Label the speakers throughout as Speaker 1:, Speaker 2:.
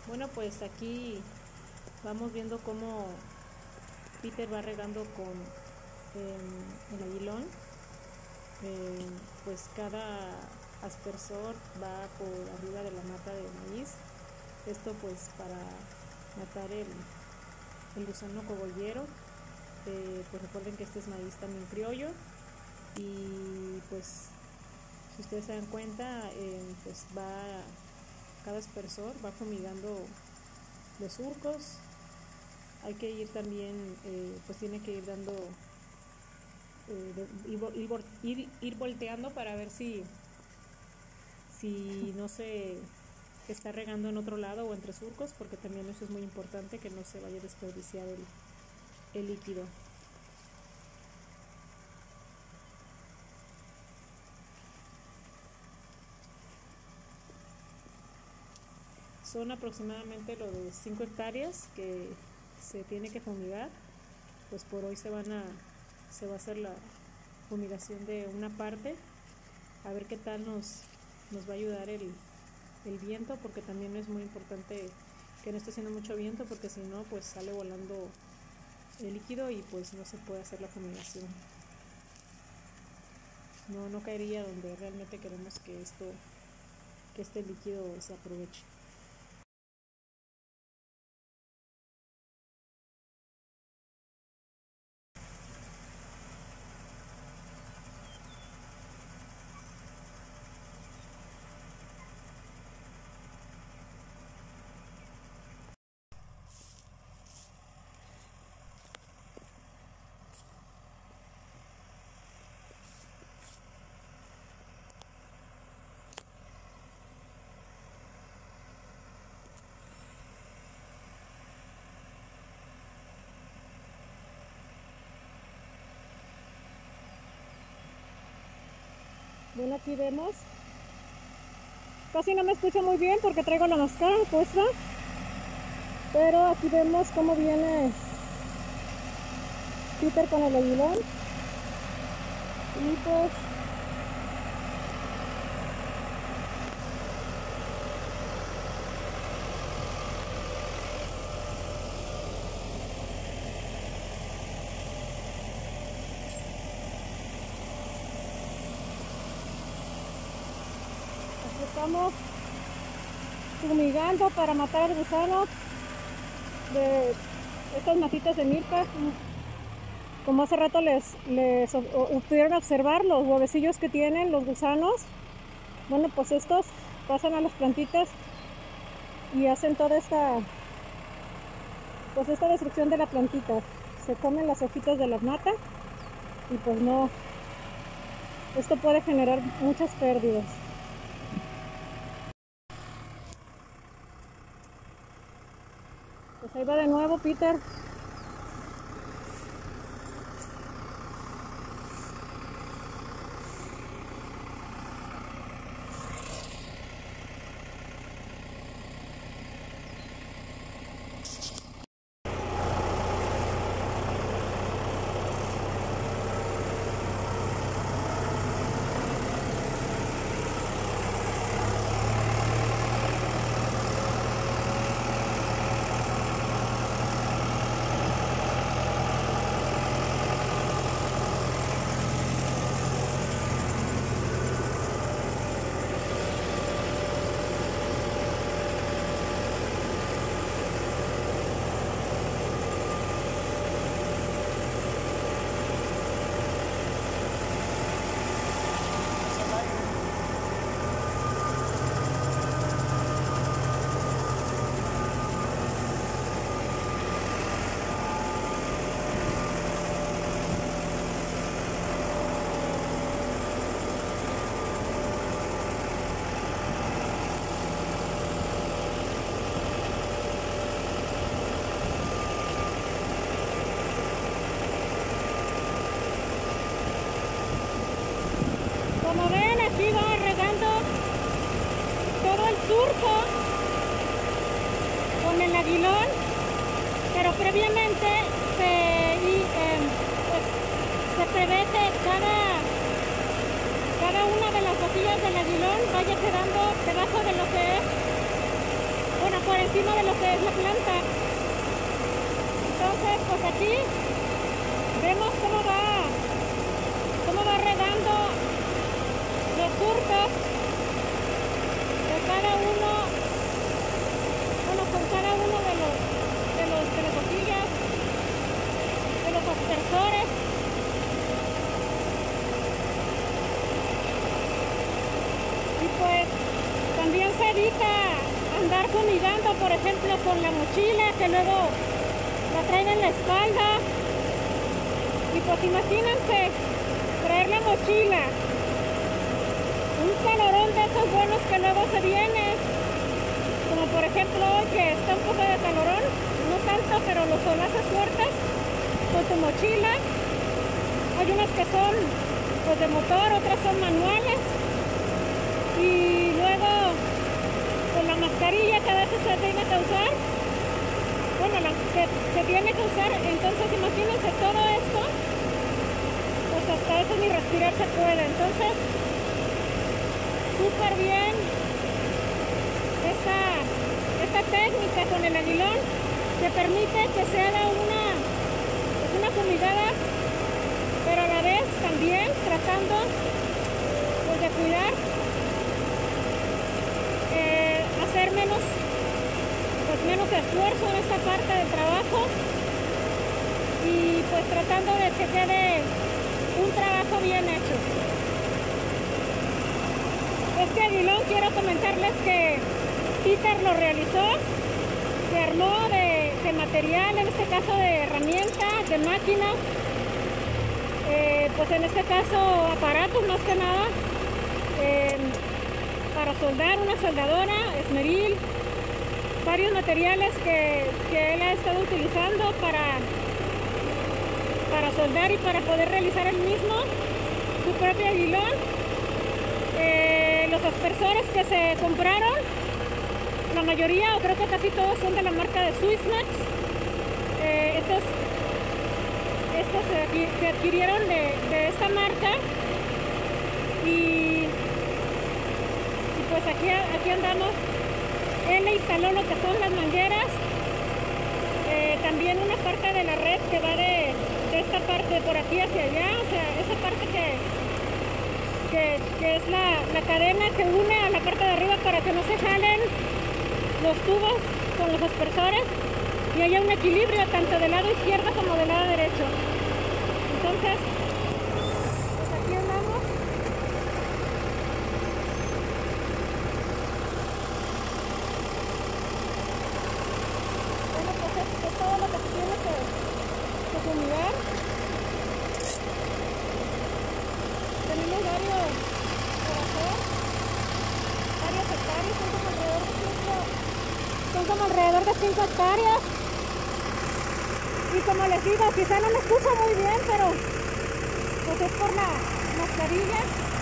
Speaker 1: Bueno, pues aquí vamos viendo cómo Peter va regando con el aguilón. Pues cada aspersor va por arriba de la mata de maíz. Esto pues para matar el gusano cogollero. Pues recuerden que este es maíz también criollo. Y pues si ustedes se dan cuenta, pues cada aspersor va fumigando los surcos. Hay que ir también, pues tiene que ir dando, ir volteando para ver si no se está regando en otro lado o entre surcos, porque también eso es muy importante, que no se vaya a desperdiciar el líquido. Son aproximadamente lo de 5 hectáreas que se tiene que fumigar. Pues por hoy se va a hacer la fumigación de una parte, a ver qué tal nos va a ayudar el viento, porque también es muy importante que no esté haciendo mucho viento, porque si no pues sale volando el líquido y pues no se puede hacer la fumigación. No caería donde realmente queremos que este líquido se aproveche. Bueno, aquí vemos, casi no me escucho muy bien porque traigo la máscara puesta, pero aquí vemos cómo viene Peter con el aguilón. Y pues aquí estamos fumigando para matar el gusano de estas matitas de milpa. Como hace rato les pudieron observar los huevecillos que tienen los gusanos. Bueno, pues estos pasan a las plantitas y hacen toda esta destrucción de la plantita. Se comen las hojitas de la mata y pues no, esto puede generar muchas pérdidas. Pues ahí va de nuevo Peter. Como ven, aquí va regando todo el surco con el aguilón, pero previamente se prevé que cada una de las hojitas del aguilón vaya quedando debajo de lo que es, bueno, por
Speaker 2: encima de lo que es la planta. Entonces, pues aquí vemos cómo va regando los surcos de cada uno, bueno, con cada uno de las boquillas, de los aspersores. Y pues también se evita andar fumigando, por ejemplo, con la mochila, que luego la traen en la espalda. Y pues imagínense traer la mochila, un calorón de esos buenos que luego se viene, como por ejemplo hoy que está un poco de calorón, no tanto, pero los solazos fuertes con tu mochila. Hay unas que son pues de motor, otras son manuales, y luego con la mascarilla que a veces se tiene que usar, bueno, se tiene que usar. Entonces imagínense todo esto, pues hasta eso ni respirar se puede. Entonces súper bien esta técnica con el aguilón, que permite que se haga una fumigada, pero a la vez también tratando pues de cuidar, hacer menos esfuerzo en esta parte del trabajo, y pues tratando de que quede un trabajo bien hecho. Este aguilón, quiero comentarles que Peter lo realizó, se armó de material, en este caso de herramienta, de máquina, pues en este caso aparatos más que nada, para soldar, una soldadora, esmeril, varios materiales que él ha estado utilizando para soldar y para poder realizar él mismo su propio aguilón. Los aspersores que se compraron, la mayoría, o creo que casi todos, son de la marca de Swissmax. Estos se adquirieron de esta marca, y pues aquí andamos. Él le instaló lo que son las mangueras, también una parte de la red que va de esta parte por aquí hacia allá, o sea, esa parte que es la cadena que une a la parte de arriba para que no se jalen los tubos con los aspersores y haya un equilibrio tanto del lado izquierdo como del lado derecho. Entonces, pues aquí andamos. Bueno, pues es todo lo que se tiene que fumigar. Tenemos varios por hacer, varias hectáreas, son como alrededor de 5 hectáreas. Y como les digo, quizá no me escucho muy bien, pero pues es por la mascarilla.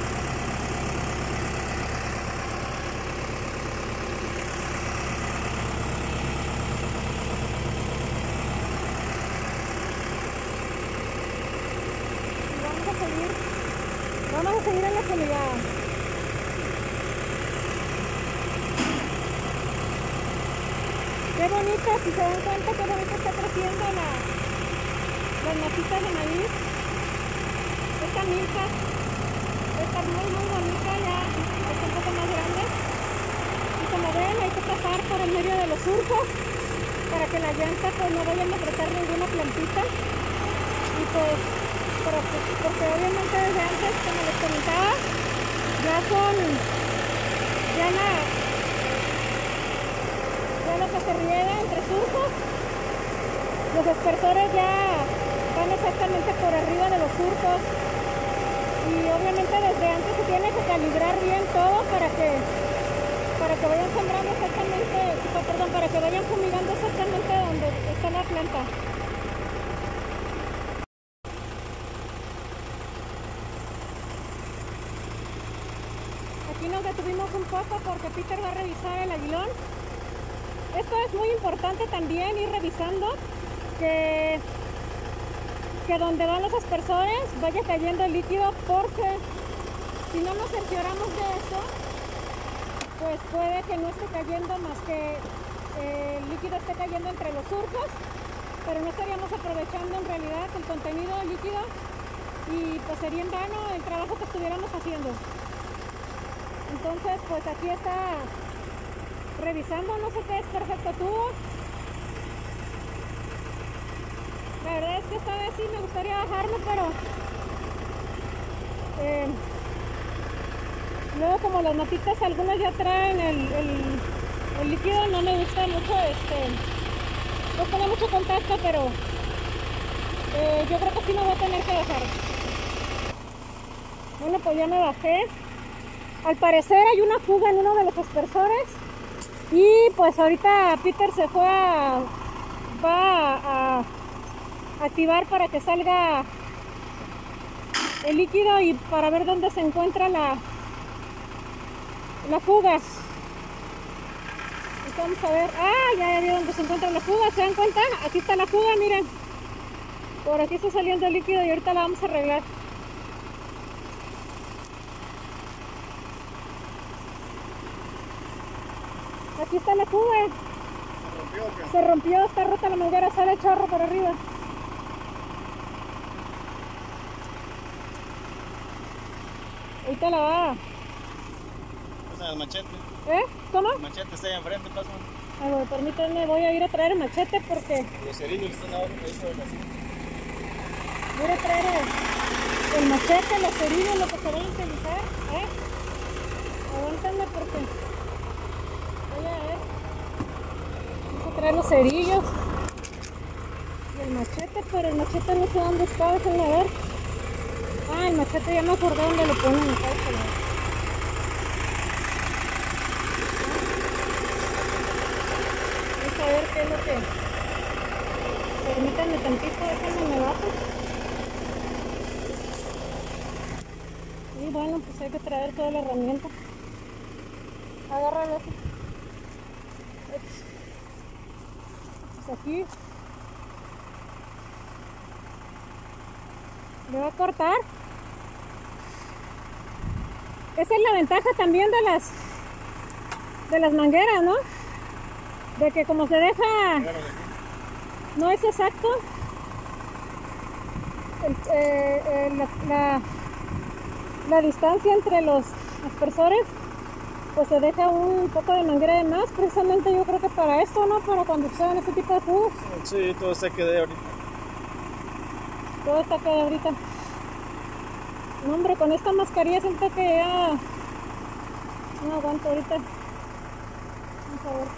Speaker 2: Y vamos a seguir en la fumigada. Qué bonito, si se dan cuenta, qué bonito está creciendo las masitas de maíz. Esta milpa está muy bonita, ya está un poco más grande. Y como ven, hay que pasar por el medio de los surcos para que la llanta pues no vaya a maltratar ninguna plantita. Y pues, porque obviamente desde antes, como les comentaba, ya lo que se riega entre surcos, los aspersores ya van exactamente por arriba de los surcos, y obviamente desde antes se tiene que calibrar bien todo para que vayan sembrando exactamente, para que vayan fumigando exactamente donde está la planta. Aquí nos detuvimos un poco porque Peter va a revisar el aguilón. Esto es muy importante también, ir revisando que donde van los aspersores vaya cayendo el líquido, porque si no nos cercioramos de eso, pues puede que no esté cayendo más que líquido esté cayendo entre los surcos, pero no estaríamos aprovechando en realidad el contenido líquido y pues sería en vano el trabajo que estuviéramos haciendo. Entonces pues aquí está revisando, no sé qué es perfecto tubo. La verdad es que esta vez sí me gustaría bajarlo, pero luego como las notitas algunas ya traen el líquido, no me gusta mucho, no pone mucho contacto, pero yo creo que sí me voy a tener que bajar. Bueno, pues ya me bajé. Al parecer hay una fuga en uno de los aspersores y pues ahorita Peter se fue va a activar para que salga el líquido y para ver dónde se encuentra la fuga. Vamos a ver. Ya vi dónde se encuentra la fuga. ¿Se dan cuenta? Aquí está la fuga, miren. Por aquí está saliendo el líquido y ahorita la vamos a arreglar. Aquí está la fuga.
Speaker 3: ¿Se rompió o qué?
Speaker 2: Se rompió, está rota la manguera, sale chorro por arriba. Ahorita la va.
Speaker 3: Pasa el machete.
Speaker 2: ¿Cómo?
Speaker 3: El machete está ahí enfrente, pasa.
Speaker 2: A ver, permítanme, voy a ir a traer el machete porque
Speaker 3: Los cerillos están abajo, ahí se ven así.
Speaker 2: voy a traer el machete, los cerillos, lo que se va a utilizar. Aguántenme porque voy a ver. Vamos a traer los cerillos y el machete, pero el machete no sé dónde está, déjenme ver. El machete ya me acordé dónde lo ponen. Vamos a ver qué es lo que... Permítanme tantito, déjenme me bajo. Y bueno, pues hay que traer toda la herramienta. Agárralo. Pues aquí. Le va a cortar. Esa es la ventaja también de las mangueras, ¿no? De que como se deja, no es exacto la distancia entre los aspersores, pues se deja un poco de manguera de más, precisamente yo creo que para esto, ¿no? Para cuando usan este tipo de fugas.
Speaker 3: Sí, todo está que de ahorita.
Speaker 2: Todo está acá ahorita. No, hombre, con esta mascarilla siento que ya no aguanto ahorita. Vamos a ver.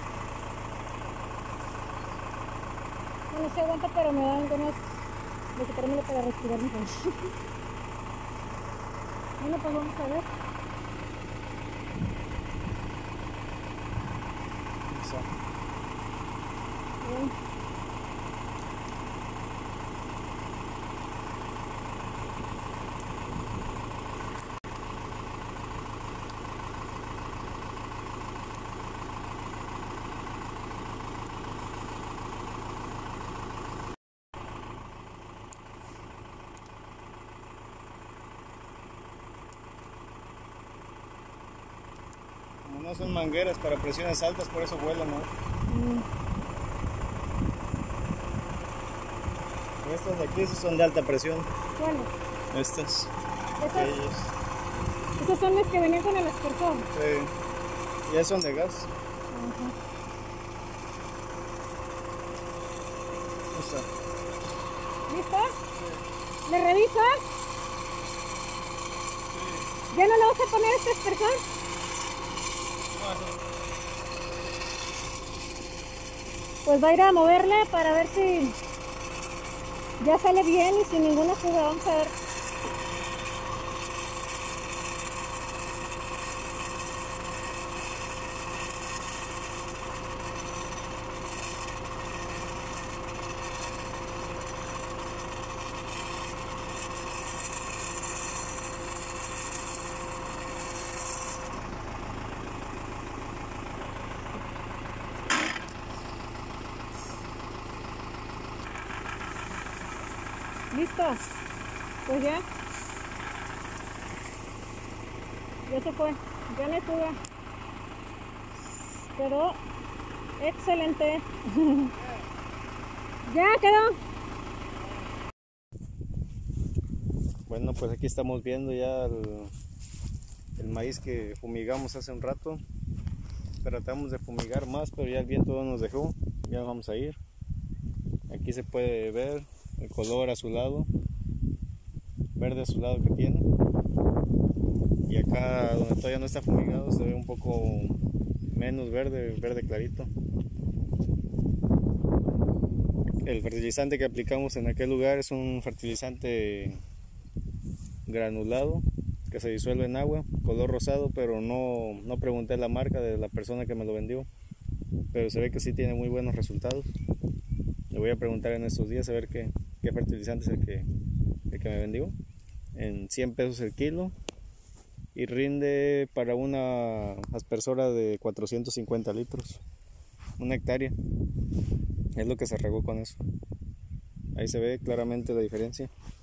Speaker 2: Bueno, sí aguanta, pero me dan ganas de quitármelo para respirar mejor. Bueno, pues vamos a ver. Bien.
Speaker 3: No son mangueras para presiones altas, por eso vuelan, ¿no? Estas de aquí son de alta presión.
Speaker 2: Bueno.
Speaker 3: Estas.
Speaker 2: Esas son las que venían con el aspersor.
Speaker 3: Sí. Ya son de gas.
Speaker 2: ¿Listo? Sí. ¿Le revisa? Sí. ¿Ya no le vas a poner este aspersor? Pues va a ir a moverle para ver si ya sale bien y sin ninguna fuga. Vamos a ver. Listo, pues ya se fue, ya no hay fuga, quedó Excelente. Ya quedó.
Speaker 3: Bueno, pues aquí estamos viendo ya el maíz que fumigamos hace un rato. Tratamos de fumigar más, pero ya el viento no nos dejó. Ya vamos a ir. Aquí se puede ver el color azulado, verde azulado que tiene. Y acá donde todavía no está fumigado se ve un poco menos verde, verde clarito. El fertilizante que aplicamos en aquel lugar es un fertilizante granulado que se disuelve en agua, color rosado, pero no pregunté la marca de la persona que me lo vendió, pero se ve que sí tiene muy buenos resultados. Le voy a preguntar en estos días a ver qué fertilizante es el que me vendió. En 100 pesos el kilo y rinde para una aspersora de 450 litros, una hectárea. Es lo que se regó con eso. Ahí se ve claramente la diferencia.